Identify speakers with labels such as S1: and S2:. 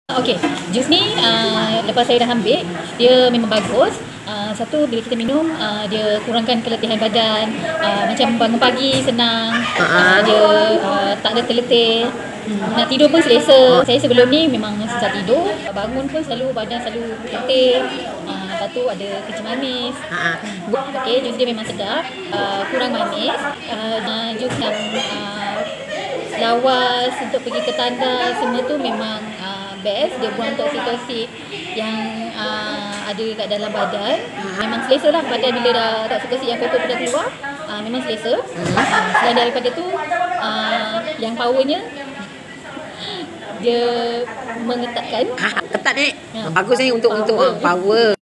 S1: Okey, jus ni lepas saya dah ambil, dia memang bagus. Satu, bila kita minum, dia kurangkan keletihan badan, macam bangun pagi senang, dia tak letih-letih. Nak tidur pun selesa. Saya sebelum ni memang susah tidur, bangun pun badan selalu letih. Lepas tu ada kencing manis. Okey, jus dia memang sedap, kurang manis. Jus yang lawas untuk pergi ke tanda semua tu memang best. Dia buang toksik-toksik yang ada kat dalam badan. Memang selesa lah badan bila dah toksik-toksik yang kotor dah keluar. Memang selesa. Selain daripada tu, yang powernya dia mengetatkan.
S2: Ketat ni. Bagus ni untuk power.